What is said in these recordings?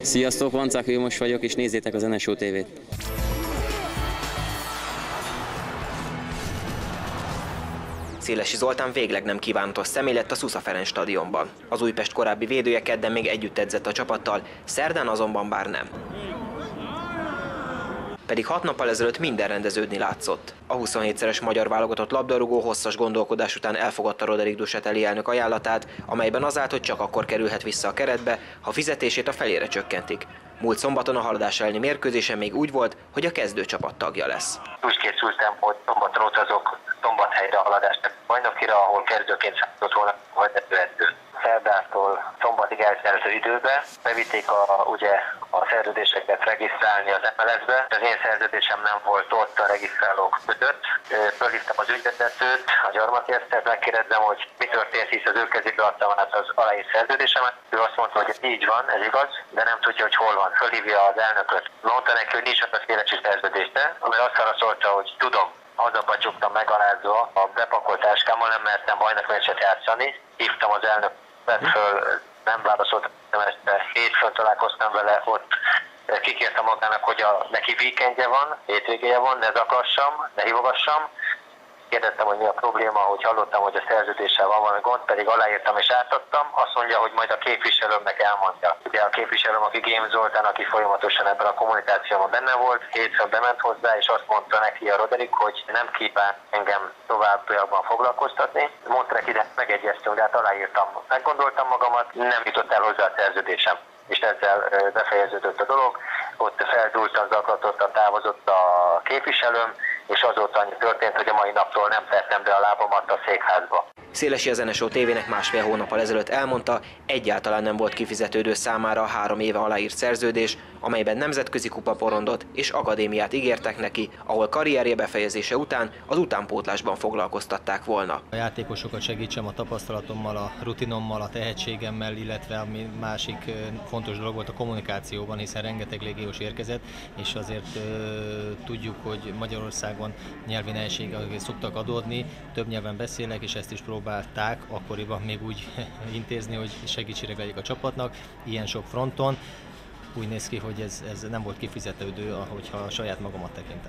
Sziasztok, Vancák Vilmos vagyok, és nézzétek az NSO TV-t. Szélesi Zoltán végleg nem kívánatos személy lett a Szusza Ferenc stadionban. Az Újpest korábbi védője kedden még együtt edzett a csapattal, szerdán azonban bár nem. Pedig 6 nappal ezelőtt minden rendeződni látszott. A 27-szeres magyar válogatott labdarúgó hosszas gondolkodás után elfogadta Roderick Duchateli elnök ajánlatát, amelyben az állt, hogy csak akkor kerülhet vissza a keretbe, ha fizetését a felére csökkentik. Múlt szombaton a Haladás elleni mérkőzésen még úgy volt, hogy a kezdőcsapat tagja lesz. Úgy készültem, hogy szombaton utazok Szombathelyre a Haladás bajnokira, ahol kezdőként számított volna a vezetőedző. Szerdától szombatig elszerző időbe bevitték a szerződéseket regisztrálni az MLS-be. Az én szerződésem nem volt ott a regisztrálók között. Fölhívtam az ügyvezetőt, a Gyarmati Esztert, megkérdezem, hogy mi történt, hisz az ő kezébe adtam át az aláírt szerződésemet. Ő azt mondta, hogy így van, ez igaz, de nem tudja, hogy hol van. Fölhívja az elnököt. Mondta neki, hogy nincs ott a szélesi szerződése, amire azt válaszolta, hogy tudom. Azonban csuktam megalázva, a bepakolt táskámmal nem mertem bajnokmeccset játszani. Hívtam az elnök föl, nem válaszoltam este, hétfőn találkoztam vele, ott kikérte magának, hogy neki weekendje van, hétvégéje van, ne zakassam, ne hívogassam. Kérdeztem, hogy mi a probléma, hogy hallottam, hogy a szerződéssel van valami gond, pedig aláírtam és átadtam. Azt mondja, hogy majd a képviselőmnek elmondja. Ugye a képviselőm, aki Gém Zoltán, aki folyamatosan ebben a kommunikációban benne volt, hétfőn bement hozzá, és azt mondta neki a Roderick, hogy nem kíván engem továbbiakban foglalkoztatni. Mondta neki, de megegyeztünk, de hát aláírtam. Meggondoltam magamat, nem jutott el hozzá a szerződésem. És ezzel befejeződött a dolog. Ott feldúltan, zaklatottan távozott a képviselőm, és azóta annyi történt, hogy a mai naptól nem tettem be a lábamat a székházba. Szélesi az NSO TV-nek másfél hónappal ezelőtt elmondta, egyáltalán nem volt kifizetődő számára a 3 éve aláírt szerződés, amelyben nemzetközi kupaporondot és akadémiát ígértek neki, ahol karrierje befejezése után az utánpótlásban foglalkoztatták volna. A játékosokat segítsem a tapasztalatommal, a rutinommal, a tehetségemmel, illetve ami másik fontos dolog volt a kommunikációban, hiszen rengeteg légiós érkezett, és azért tudjuk, hogy Magyarországon nyelvi nehézségek szoktak adódni, több nyelven beszélek, és ezt is próbálták akkoriban még úgy intézni, hogy segítségre legyek a csapatnak, ilyen sok fronton. Úgy néz ki, hogy ez nem volt kifizetődő, ahogyha saját magamat tekintem.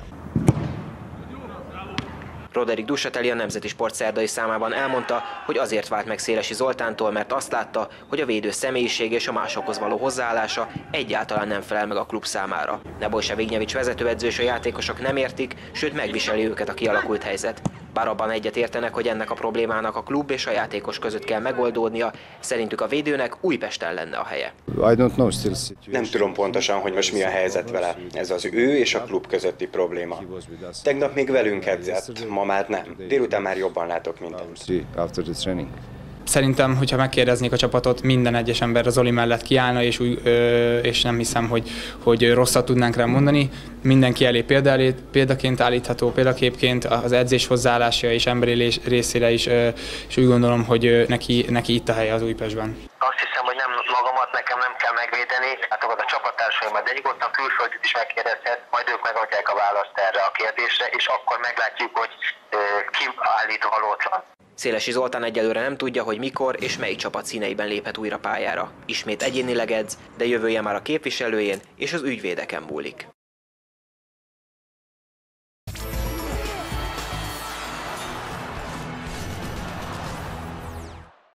Roderick Duchateli a Nemzeti Sport szerdai számában elmondta, hogy azért vált meg Szélesi Zoltántól, mert azt látta, hogy a védő személyiség és a másokhoz való hozzáállása egyáltalán nem felel meg a klub számára. Nebojsa Vignyevics vezetőedző és a játékosok nem értik, sőt megviseli őket a kialakult helyzet. Bár abban egyet értenek, hogy ennek a problémának a klub és a játékos között kell megoldódnia, szerintük a védőnek Újpesten lenne a helye. Nem tudom pontosan, hogy most mi a helyzet vele. Ez az ő és a klub közötti probléma. Tegnap még velünk edzett, ma már nem. Délután már jobban látok mindent. Szerintem, hogyha megkérdeznék a csapatot, minden egyes ember az Zoli mellett kiállna, és nem hiszem, hogy rosszat tudnánk rá mondani. Mindenki elé példaként állítható, példaképként az edzés hozzáállása és emberi részére is, és úgy gondolom, hogy neki itt a helye az Újpestben. Azt hiszem, hogy nem magamat nekem nem kell megvédeni, látogat a csapattársaimmal, de nyugodtan külföldit is megkérdezhet, majd ők megadják a választ erre a kérdésre, és akkor meglátjuk, hogy ki állít valótlan. Szélesi Zoltán egyelőre nem tudja, hogy mikor és melyik csapat színeiben léphet újra pályára. Ismét egyénileg edz, de jövője már a képviselőjén és az ügyvédeken múlik.